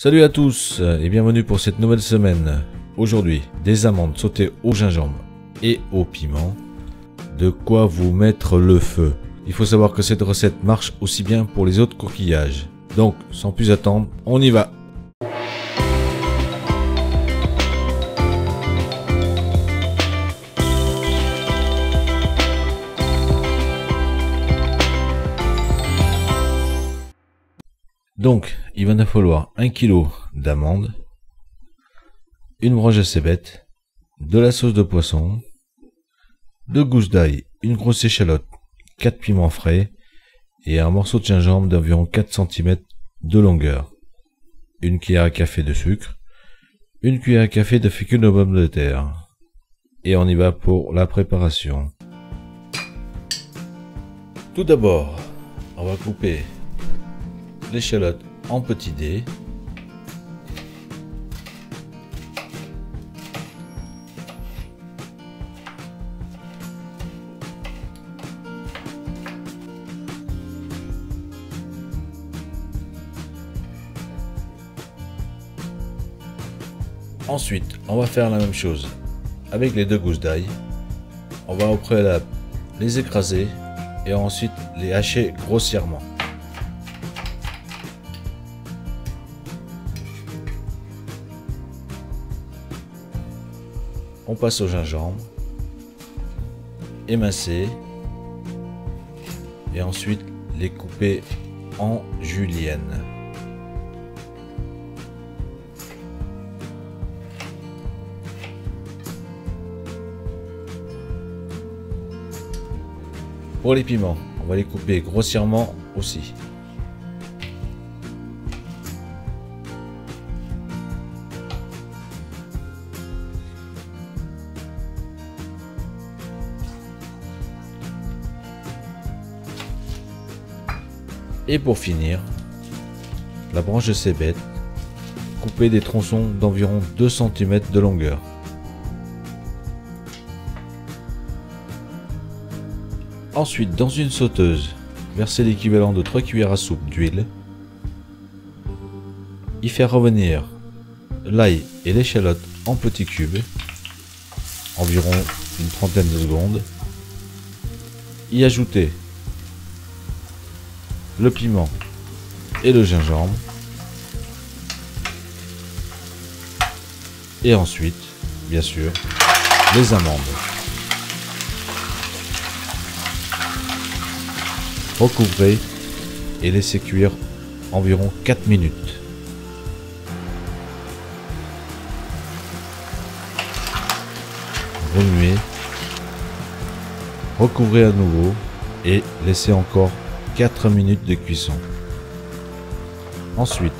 Salut à tous et bienvenue pour cette nouvelle semaine. Aujourd'hui, des amandes sautées au gingembre et au piment. De quoi vous mettre le feu. Il faut savoir que cette recette marche aussi bien pour les autres coquillages. Donc, sans plus attendre, on y va. Donc, il va nous falloir 1 kg d'amandes, une branche de cébette, de la sauce de poisson, 2 gousses d'ail, une grosse échalote, 4 piments frais et un morceau de gingembre d'environ 4 cm de longueur, une cuillère à café de sucre, une cuillère à café de fécule de pommes de terre. Et on y va pour la préparation. Tout d'abord, on va couper l'échalote en petits dés. Ensuite, on va faire la même chose avec les 2 gousses d'ail. On va au préalable les écraser et ensuite les hacher grossièrement. On passe au gingembre, émincer et ensuite les couper en julienne. Pour les piments, on va les couper grossièrement aussi. Et pour finir, la branche de cébette, coupée des tronçons d'environ 2 cm de longueur. Ensuite, dans une sauteuse, versez l'équivalent de 3 cuillères à soupe d'huile. Y faire revenir l'ail et l'échalote en petits cubes, environ une trentaine de secondes. Y ajouter le piment et le gingembre. Et ensuite, bien sûr, les amandes. Recouvrez et laissez cuire environ 4 minutes. Remuez, recouvrez à nouveau et laissez encore 4 minutes de cuisson. Ensuite,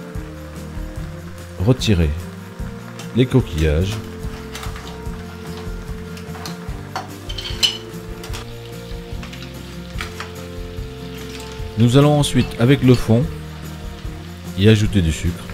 retirez les coquillages. Nous allons ensuite, avec le fond, y ajouter du sucre.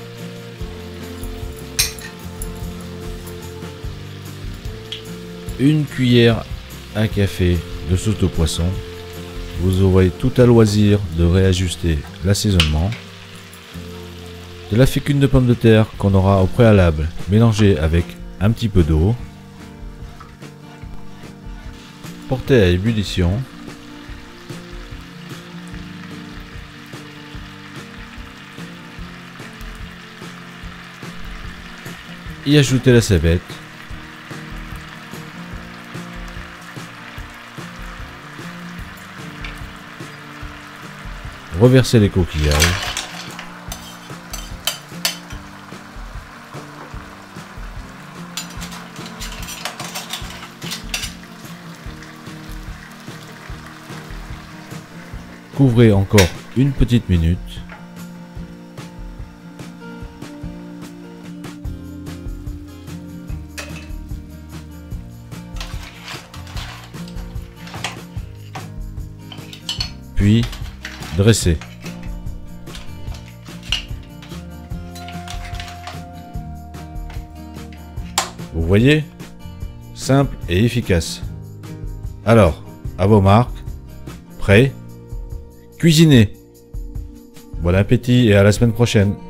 Une cuillère à café de sauce de poisson. Vous aurez tout à loisir de réajuster l'assaisonnement. De la fécule de pommes de terre qu'on aura au préalable mélangée avec un petit peu d'eau. Portez à ébullition. Y ajouter la cébette. Reverser les coquillages. Couvrez encore une petite minute. Puis dressez. Vous voyez? Simple et efficace. Alors, à vos marques, prêt, cuisinez. Bon appétit et à la semaine prochaine.